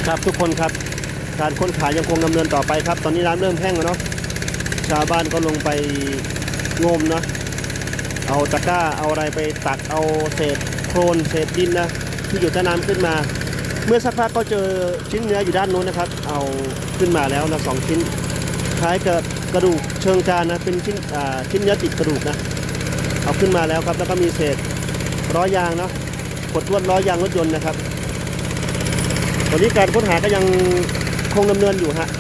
ครับทุกคนครับการค้นหายังคงดำเนินต่อไปครับตอนนี้น้ำเริ่มแห้งแล้วเนาะชาวบ้านก็ลงไปงมเนาะเอาตะกร้าเอาอะไรไปตักเอาเศษโคลนเศษดินนะที่อยู่ใต้น้ำขึ้นมาเมื่อสักพักก็เจอชิ้นเนื้ออยู่ด้านโน้นนะครับเอาขึ้นมาแล้วนะ2 ชิ้นคล้ายกับกระดูกเชิงกรานนะเป็นชิ้นเนื้อติดกระดูกนะเอาขึ้นมาแล้วครับแล้วก็มีเศษล้อยางเนาะขดลวดล้อยางรถยนต์นะครับตอนนี้การค้นหาก็ยังคงดำเนินอยู่ฮะ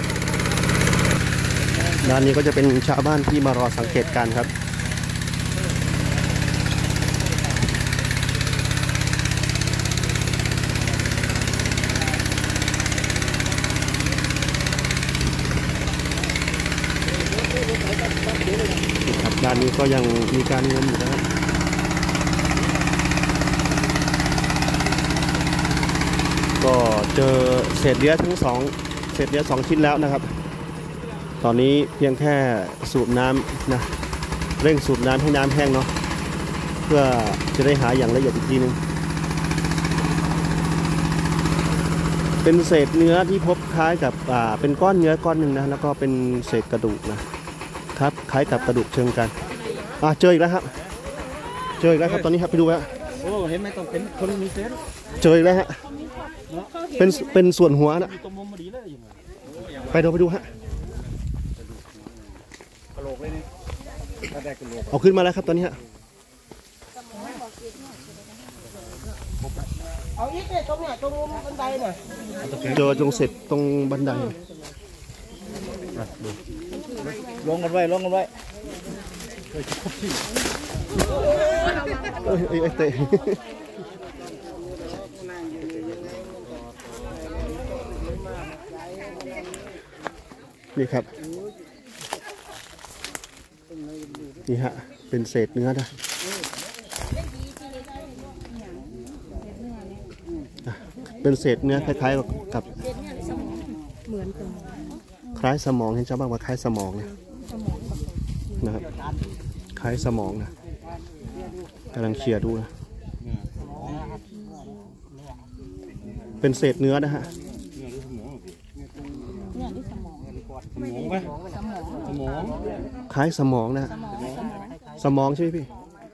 ด้านนี้ก็จะเป็นชาวบ้านที่มารอสังเกตการครับครับด้านนี้ก็ยังมีการงมอยู่นะครับก็เจอเศษเนื้อทั้ง2 ชิ้นแล้วนะครับตอนนี้เพียงแค่สูบน้ำนะเร่งสูบน้ำให้น้ำแห้งเนาะเพื่อจะได้หาอย่างละเอียดอีกทีนึงเป็นเศษเนื้อที่พบคล้ายกับเป็นก้อนเนื้อก้อนหนึ่งนะแล้วก็เป็นเศษกระดูกนะครับคล้ายกับกระดูกเชิงกันเจออีกแล้วครับเจออีกแล้วครับตอนนี้ครับไปดูฮะโอ้เห็นไหมต้องเป็นคนมีเซนเจออีกแล้วฮะเป็นส่วนหัวนะไปดูฮะกระโหลกเลยนี่เอาขึ้นมาแล้วครับตอนนี้ฮะเอาอีกเนี่ยตรงบันไดเนี่ยเจอตรงเสร็จตรงบันไดลงกันไว้เตะนี่ครับนี่ฮะเป็นเศษเนื้อนะเป็นเศษเนื้อคล้ายๆกับเหมือนคล้ายสมองเห็นชาวบ้านว่าคล้ายสมองนะครับคล้ายสมองนะกำลังเชียร์ดูนะเป็นเศษเนื้อนะฮะคล้ายสมองนะสมองใช่ไหมพี่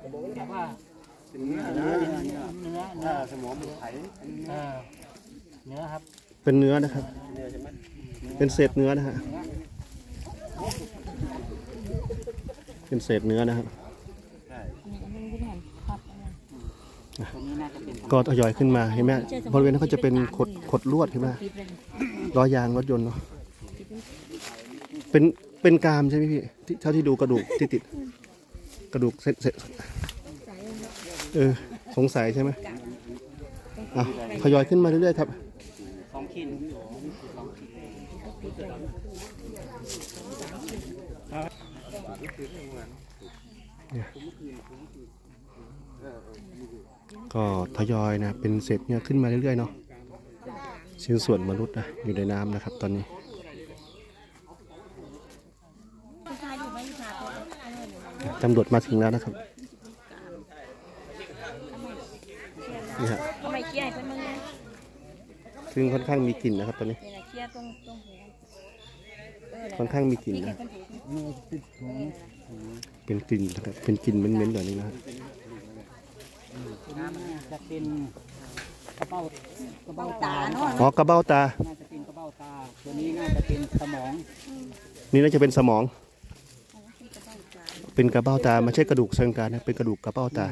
สมองเป็นไขเนื้อครับเป็นเนื้อนะครับเป็นเศษเนื้อนะฮะเป็นเศษเนื้อนะครับก็ทยอยขึ้นมาเห็นไหมบริเวณนั้นก็จะเป็นขดลวดเห็นไหมล้อยางรถยนต์เนาะเป็นกรามใช่ไหมพี่เท่าที่ดูกระดูกที่ติดกระดูกเศษสงสัยใช่ไหมทยอยขึ้นมาเรื่อยๆครับ 2 ขีดก็ทยอยนะเป็นเศษเนี่ยขึ้นมาเรื่อยๆเนาะชิ้นส่วนมนุษย์นะอยู่ในน้ำนะครับตอนนี้ตำรวจมาถึงแล้วนะครับนี่ฮะซึ่งค่อนข้างมีกลิ่นนะครับตอนนี้ค่อนข้างมีกลิ่นนะเป็นกลิ่นนะครับเป็นกลิ่นเหม็นๆแบบนี้นะจะเป็นกระเบ้าตาเนาะกระเบ้าตาน่าจะเป็นกระเบ้าตาตัวนี้น่าจะเป็นสมองนี่น่าจะเป็นสมองเป็นกระเบ้าตาไม่ใช่กระดูกเชิงกรานนะเป็นกระดูกกระเบ้าตา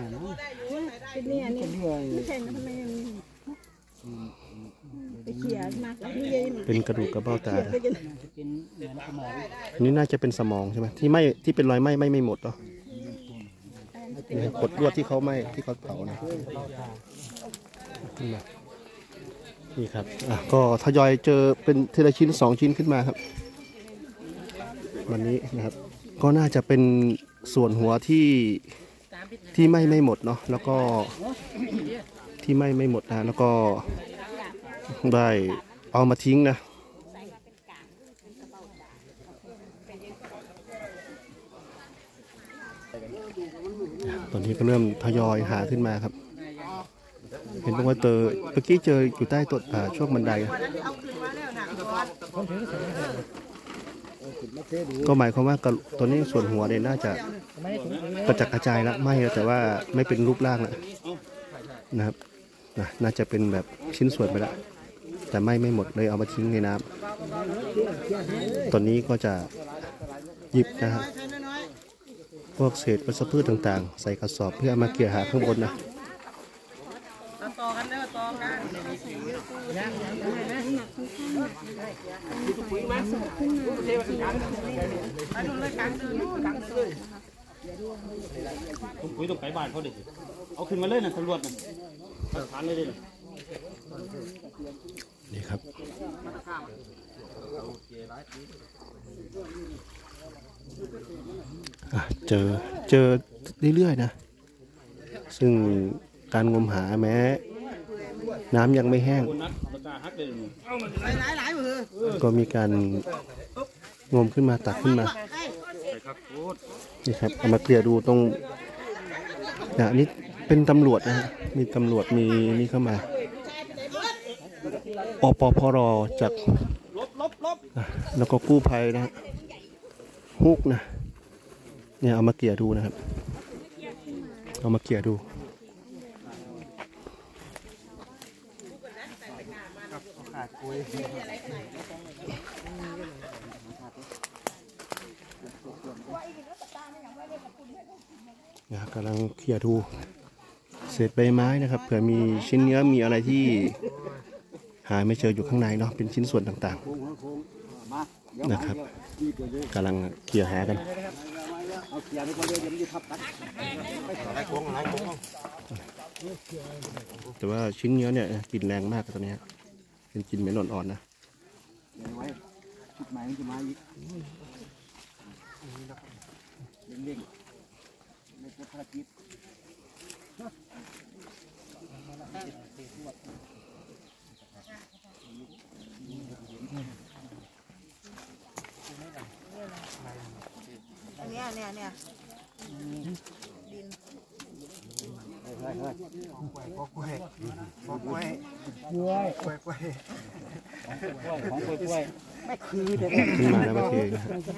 เป็นกระดูกกระเบ้าตานี่น่าจะเป็นสมองใช่ไหมที่เป็นรอยไหม้ไม่หมดหรอกดลวดที่เขาเผานะนี่ครับก็ทยอยเจอเป็นทีละชิ้น2 ชิ้นขึ้นมาครับวันนี้นะครับก็น่าจะเป็นส่วนหัวที่ไม่หมดเนาะแล้วก็ที่ไม่หมดนะแล้วก็ได้เอามาทิ้งนะตอนนี้ก็เริ่มทยอยหาขึ้นมาครับเห็นบอกว่าเมื่อกี้เจออยู่ใต้ต้นช่วงบันไดวันนั้นที่เอาคืนมาแล้วนะก่อนก็หมายความว่าตัวนี้ส่วนหัวเนี่ยน่าจะกระจัดกระจายแล้วไม่แล้วแต่ว่าไม่เป็นรูปร่างแล้วนะครับน่าจะเป็นแบบชิ้นส่วนไปแล้วแต่ไม่หมดเลยเอามาทิ้งในน้ำตอนนี้ก็จะหยิบนะครับพวกเศษวัชพืชต่างๆใส่กระสอบเพื่อเอามาเกี่ยหาข้างบนนะต่อกันเด้อต่อกันไปดูเลยกลางเดินกลางเลยผมคุยต้องไปบ้านเขาดิเอาขึ้นมาเลยนะตำรวจนะฐานเลยดินี่ครับเจอเรื่อยๆนะซึ่งการงมหาแม้น้ำยังไม่แห้งก็มีการงมขึ้นมาตักขึ้นมานี่ครับเอามาเกลี่ยดูตรงนี่เป็นตำรวจนะฮะมีตำรวจมีนี่เข้ามาอปพรจากแล้วก็กู้ภัยนะฮะฮุกนะเนี่ยเอามาเกลี่ยดูนะครับเอามาเกลี่ยดูกำลังเขี่ยดูเศษใบไม้นะครับเผื่อมีชิ้นเนื้อมีอะไรที่หาไม่เจออยู่ข้างในเนาะเป็นชิ้นส่วนต่างๆนะครับกำลังเขี่ยหากันแต่ว่าชิ้นเนื้อเนี่ยกลิ่นแรงมากตอนนี้เป็นกลิ่นเหม็นอ่อนๆนะเนี่ยขึ้นมาแล้วเมื่อกี้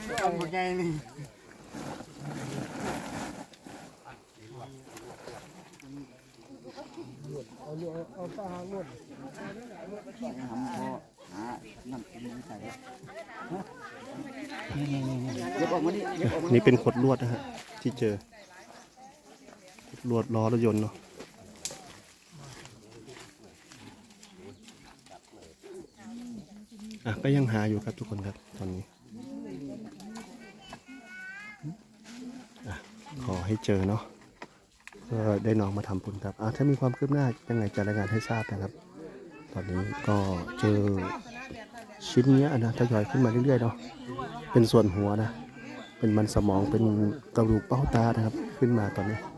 นี่เป็นขดลวดนะฮะที่เจอลวดล้อรถยนต์เนาะก็ยังหาอยู่ครับทุกคนครับตอนนี้ขอให้เจอเนาะก็ได้น้องมาทำบุญครับถ้ามีความคืบหน้ายังไงจะรายงานให้ทราบนะครับตอนนี้ก็เจอชิ้นเนี้ยนะทยอยขึ้นมาเรื่อยๆเนาะเป็นส่วนหัวนะเป็นมันสมองเป็นกระดูกเบ้าตานะครับขึ้นมาตอนนี้